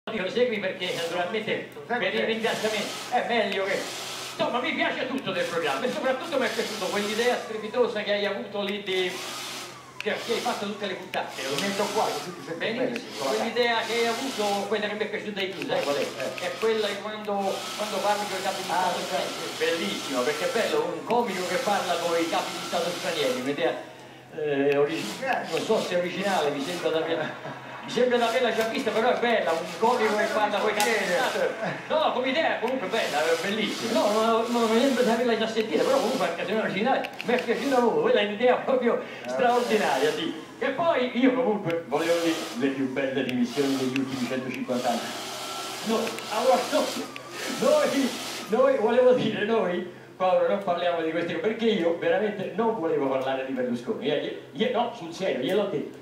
Io lo segui perché naturalmente per i ringraziamenti è meglio che... Insomma, mi piace tutto del programma e soprattutto mi è piaciuta quell'idea strepitosa che hai avuto lì di... che hai fatto tutte le puntate. Lo metto qua così ti senti bene. Quell'idea che hai avuto, quella che mi è piaciuta di più, sai qual è? È quella che quando parli con i capi di Stato stranieri. Bellissimo, perché è bello, un comico che parla con i capi di Stato stranieri, un'idea non so se è originale, mi sembra di averla già vista, però è bella, un comico che parla con i capi di Stato. No, come idea comunque bella, è bellissima. No, non mi sembra di averla già sentita, però comunque anche se non è originale, mi è piaciuta molto, quella è un'idea proprio straordinaria, sì. E poi io comunque volevo dire le più belle dimissioni degli ultimi 150 anni. Noi, volevo dire, noi, Paolo, non parliamo di queste cose, perché io veramente non volevo parlare di Berlusconi, no, sul serio, gliel'ho detto.